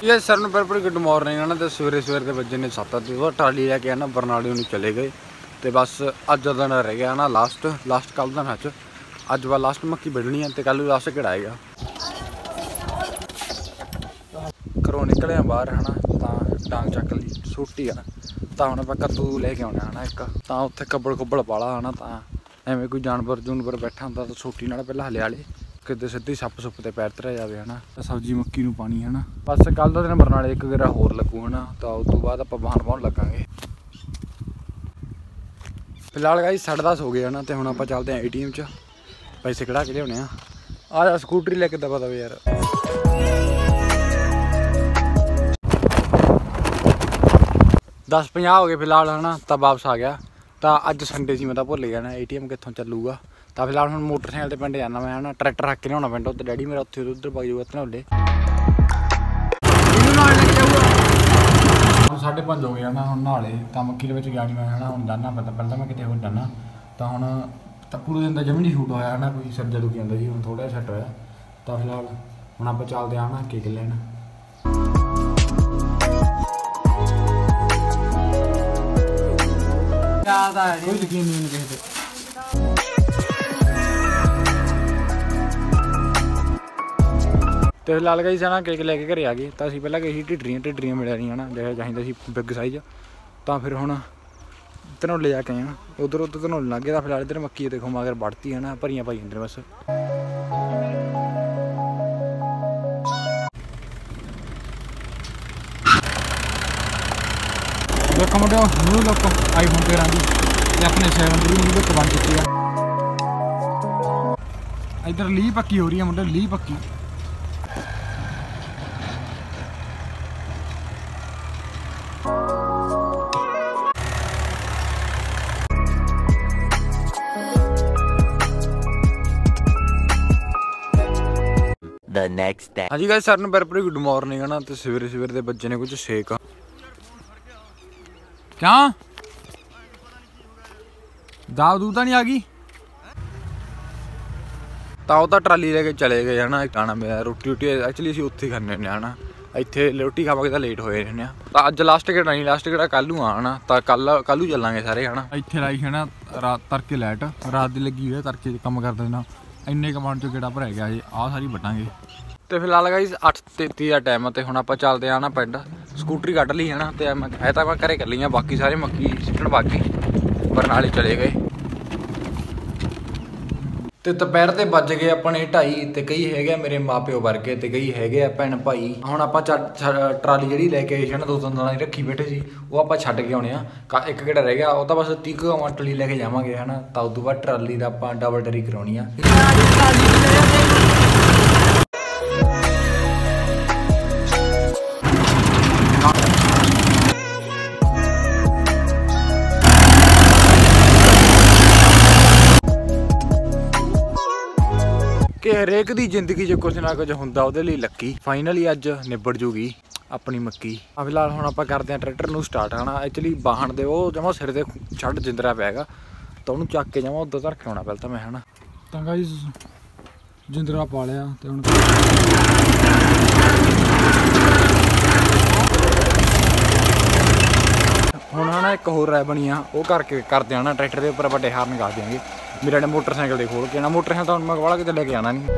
ये सर ਨੂੰ ਪਰ ਗੁੱਡ ਮਾਰਨਿੰਗ ਹੈ ਨਾ ਤੇ ਸਵੇਰੇ ਸਵੇਰੇ ਦੇ ਵੱਜੇ ਨੇ 7 ਤੇ ਉਹ ਟਰਾਲੀ ਲੈ ਕੇ ਆ ਨਾ ਬਰਨਾਲੇ ਨੂੰ ਚਲੇ ਗਏ ਤੇ ਬਸ ਅੱਜ ਦਾ ਦਿਨ ਰਹਿ ਗਿਆ ਨਾ ਲਾਸਟ ਕੱਲ ਦਾ ਅੱਜ ਅੱਜ ਵਾ ਲਾਸਟ ਮੱਕੀ ਵੱਢਣੀ ਆ ਤੇ ਕੱਲ ਨੂੰ ਲਾਸਟ ਕਢਾਏਗਾ ਘਰੋਂ ਨਿਕਲੇ ਆ ਬਾਹਰ ਹਨਾ ਤਾਂ ਡਾਂਗ ਚੱਕ ਲਈ ਛੋਟੀ ਆ ਤਾਂ ਹੁਣ ਆਪਾਂ ਕੱਦੂ ਲੈ ਕੇ ਆਉਣਾ ਹਨਾ ਇੱਕ ਤਾਂ ਉੱਥੇ ਕੱਬਲ ਵਾਲਾ ਹਨਾ ਤਾਂ ਐਵੇਂ ਕੋਈ ਜਾਨਵਰ ਬੈਠਾ ਹੁੰਦਾ ਤਾਂ ਛੋਟੀ ਨਾਲ ਪਹਿਲਾਂ ਹਲੇ ਵਾਲੇ ਕਿਤੇ ਸਿੱਧੀ ਸੱਪ ਸੁੱਪ ਤੇ ਪੈਰ ਧਰਿਆ ਜਾਵੇ ਹਨਾ ਸਬਜ਼ੀ ਮੱਕੀ ਨੂੰ ਪਾਣੀ ਹਨਾ ਬਸ ਕੱਲ ਦਾ ਦਿਨ ਬਰਨਾਲੇ ਇੱਕ ਗੇੜਾ ਹੋਰ ਲੱਗੂ ਹਨਾ ਤਾਂ ਉਸ ਤੋਂ ਬਾਅਦ ਆਪਾਂ ਵਾਹਣ ਵਾਹੁਣ ਲੱਗਾਂਗੇ ਫਿਲਹਾਲ ਗਾਈਸ 10:30 ਹੋ ਗਏ ਹਨਾ ਤੇ ਹੁਣ ਆਪਾਂ ਚੱਲਦੇ ਆਂ ATM 'ਚ ਪੈਸੇ ਕਢਾ ਕੇ ਲਿਆਉਣੇ ਆ ਜਾ ਸਕੂਟਰੀ ਲੈ ਕੇ ਦਬਾ ਦਵੇ ਯਾਰ दस 50 हो गए फिलहाल है ना तब वापस आ गया तो अज संडे सी मैं तो भुल गया ना ATM कितों चलूगा तो फिलहाल हूँ मोटरसाइकिल से पिंड जाना मैं है ना ट्रैक्टर रख के लिया पिंड उधर डैडी मेरा उत्थे उधर पा जाऊगा धनौले 5:30 हो गया ना हम नहाले तो मक्की के गया नहीं मैं है ना हम जाना पहले मैं कितने होर जाना तो हम पूरे दिन का जमी नहीं शूट होया है ना कोई सब्जा दुखी आता जी हम थोड़ा सैट होया तो फिलहाल हम आप चलते हैं ना केक लेना कोई यकीन नहीं किसी पे तो फिलहाल गई ना केक लैके घरे आ गए तो असीं पहले गए ही ढिडरियां मिलिया नहीं है ना जो चाहिए सी बिग साइज तो फिर हुण धनौले जाके आए उधर धनौले लग गए तो फिलहाल इधर मक्की देखो मगर बढ़ती है ना भरियां पाई अंदर बस देखो मुंडे न्यू लुक iPhone 13 की अपने 7 की न्यू लुक बन चुकी है इधर ली पक्की हो रही है मुंडे ली पक्की The next day. हाँ जी गाइस सर ने पर गुड मॉर्निंग है ना तो सवेरे सवेरे दे बच्चे ने कुछ शेक क्या दाव दूध नहीं आ गई ताओ तो ट्राली लेके चले गए है ना खाना मेरा रोटी एक्चुअली असीं उत्थे खाने है ना इत्थे रोटी खावांगे तो लेट होए रहने तो अज लास्ट गेड़ा नहीं लास्ट गेड़ा कल नूं आना तो कल चलांगे सारे है ना इत्थे लाई है ना रात तड़के लाइट रात दी लगी हुई है तड़के काम कर देना इन्ने कमांड चो गेड़ा भर गया आ सारी बटांगे तो फिलहाल गाइस 8:33 का टाइम है तो हुण आपां चलदे आ ना पिंड स्कूटरी कढ़ ली है ना तो मैं घरे कर ली बाकी सारे मक्की सिੱਟਣ बाकी बरनाले चले गए तो दोपहर के बज गए अपने 2:30 तो कई है मेरे माँ प्यो वर्गे तो कई है भैन भाई हुण आपां ट्राली जी लैके आई ना 2-3 दिन रखी बैठे सी वो आपां छड्ड के आने एक गेड़ा रह गया वो तो बस 30 क्विंटल लैके जावांगे है ना तो उस तो बाद ट्राली का आपां डबल डरी कराउणी आ कि हरेक दी जिंदगी च कुछ ना कुछ हुंदा उहदे लई लक्की फाइनली अज निबड़ जूगी अपनी मक्की फिलहाल हुण आपां करदे आं ट्रैक्टर नूं स्टार्ट है ना एक्चुअली वाहन दे वो जमा सिर ते छड़ जिंदरा पैगा तो उहनूं चक के जमा उधर धर के आउणा पहले तो मैं है ना तां गाइस जिंदरा पा लिया ते हुण हुण है ना एक होर राय बनी आ वो करके करदे आ ना ट्रैक्टर के उपर वड्डे हार्न गा देंगे मेरे ने मोटरसाइकिल दे खोल के ना मोटरसाइकिल तो मैं वाला किते लेके आना नहीं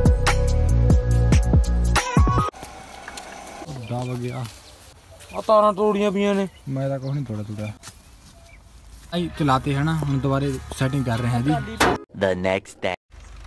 दब गया तारा तोड़ियां पियां ने मैं तो कुछ नहीं तोड़ा आई चलाते हैं ना हम दोबारा सेटिंग कर रहे हैं जी The next day.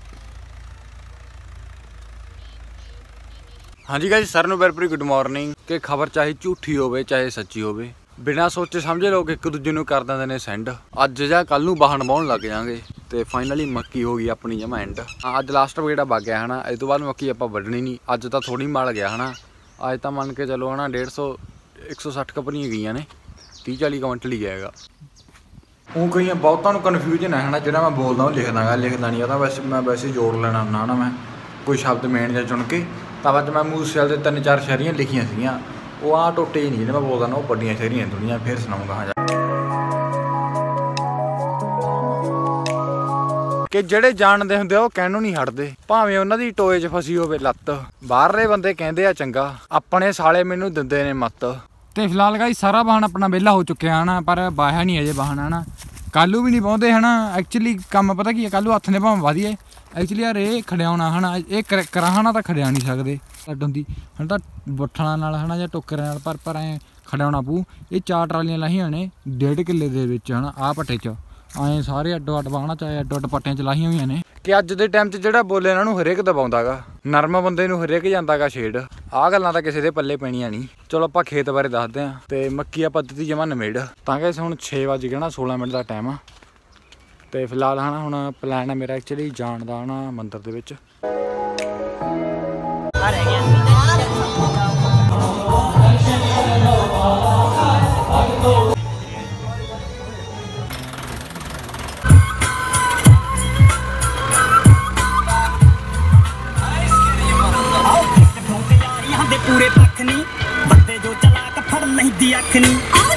हाँ जी गाइस सर नूं वेरी गुड मॉर्निंग कि खबर चाहे झूठी होवे चाहे सच्ची होवे बिना सोचे समझे लोग एक दूजे नूं कर दिंदे ने सेंड अज जां कल नूं वाहन वाहुण लग जाएंगे तो फाइनली मक्की हो गई अपनी जमा एंड अज लास्ट गेड़ा वग गया है ना इस तो बाद मक्की आप वढ़नी नहीं अज तो थोड़ी मल गया है ना अज तो मन के चलो है ना 150-160 कपड़ियाँ गई ने 30-40 क्विंटल ही गएगा वो कई बहुतों कन्फ्यूजन है ना जो मैं बोलता हूँ लिखदा नहीं आता वैसे मैं वैसे जोड़ लेना ना ना मैं कोई शब्द मेन जहा चुन के तो अज मैं मूसेवाले दे 3-4 शायरियाँ लिखियां सीगियां वो आ टोटे ही नहीं जो मैं बोलता ना वो बड़ियां शायरियां दुनिया फिर सुनाऊँगा हाँ कि ਕਿ ਜਿਹੜੇ ਜਾਣਦੇ ਹੁੰਦੇ ਉਹ ਕਹਿਣੋਂ ਨਹੀਂ ਹਟਦੇ, ਭਾਵੇਂ ਉਹਨਾਂ ਦੀ ਟੋਏ 'ਚ ਫਸੀ ਹੋਵੇ ਲੱਤ। ਬਾਹਰਲੇ ਬੰਦੇ ਕਹਿੰਦੇ ਆ ਚੰਗਾ, ਆਪਣੇ ਸਾਲੇ ਮੈਨੂੰ ਦਿੰਦੇ ਨੇ ਮੱਤ। ਤੇ ਫਿਲਹਾਲ ਗਾਈ ਸਾਰਾ ਵਾਹਨ ਆਪਣਾ ਵਿਹਲਾ ਹੋ ਚੁੱਕਿਆ ਹਨਾ, ਪਰ ਬਾਹਿਆ ਨਹੀਂ ਅਜੇ ਵਾਹਨ ਹਨਾ, ਕੱਲ੍ਹ ਵੀ ਨਹੀਂ ਪਾਉਂਦੇ ਹਨਾ। ਐਕਚੁਅਲੀ ਕੰਮ ਪਤਾ ਕੀ ਹੈ, ਕੱਲ੍ਹ ਹੱਥ ਨੇ ਭਾਵੇਂ ਵਧੀਏ, ਐਕਚੁਅਲੀ ਯਾਰ ਇਹ ਖੜਿਆਉਣਾ ਹਨਾ, ਇਹ ਕਰਾਹਣਾ ਤਾਂ ਖੜਿਆ ਨਹੀਂ ਸਕਦੇ ਅੱਡ ਹੁੰਦੀ ਹੁਣ ਤਾਂ ਬੱਠਲਾਂ ਨਾਲ ਹਨਾ ਜਾਂ ਟੋਕਰੇ ਨਾਲ, ਪਰ ਐਂ ਖੜਿਆਉਣਾ ਪਊ। ਇਹ 4 ਟਰਾਲੀਆਂ ਲਾਹੀਆਂ ਨੇ 1.5 ਕਿੱਲੇ ਦੇ ਵਿੱਚ ਹਨਾ, ਆਹ ਪੱਟੇ 'ਚ ਐਂ ਸਾਰੇ ਅੱਡੋ ਅੱਡ ਵਾਹਣਾ ਚਾਹੇ ਅੱਡੋ ਅੱਡ ਪੱਟਿਆਂ 'ਚ ਲਾਹੀਆਂ ਹੋਈਆਂ ਨੇ। ਕਿ ਅੱਜ ਦੇ ਟਾਈਮ 'ਚ ਜਿਹੜਾ ਬੋਲੇ ਇਹਨਾਂ ਨੂੰ ਹਰੇਕ ਦਬਾਉਂਦਾ ਗਾ, ਨਰਮ ਬੰਦੇ ਨੂੰ ਹਰੇਕ ਜਾਂਦਾ ਗਾ ਛੇੜ। ਆਹ ਗੱਲਾਂ ਤਾਂ ਕਿਸੇ ਦੇ ਪੱਲੇ ਪੈਣੀਆਂ ਨਹੀਂ। ਚਲੋ ਆਪਾਂ ਖੇਤ ਬਾਰੇ ਦੱਸਦੇ ਹਾਂ। ਤੇ ਮੱਕੀ ਆਪਾਂ ਦਿੱਤੀ ਜਮਾ ਨਮੇੜ, ਤਾਂ ਕਿ ਹੁਣ 6 ਵਜ ਗਏ ਨਾ 16 ਮਿੰਟ ਦਾ ਟਾਈਮ ਆ। ਤੇ ਫਿਲਹਾਲ ਹਨਾ ਹੁਣ ਪਲਾਨ ਹੈ ਮੇਰਾ ਐਕਚੁਅਲੀ ਜਾਣ ਦਾ ਹਨਾ ਮੰਦਿਰ ਦੇ ਵਿੱਚ। ਪੂਰੇ ਪੱਖ ਨਹੀਂ ਬੰਦੇ ਜੋ ਚਲਾ ਕੇ ਫੜ ਲੈਂਦੀ ਅੱਖ ਨਹੀਂ।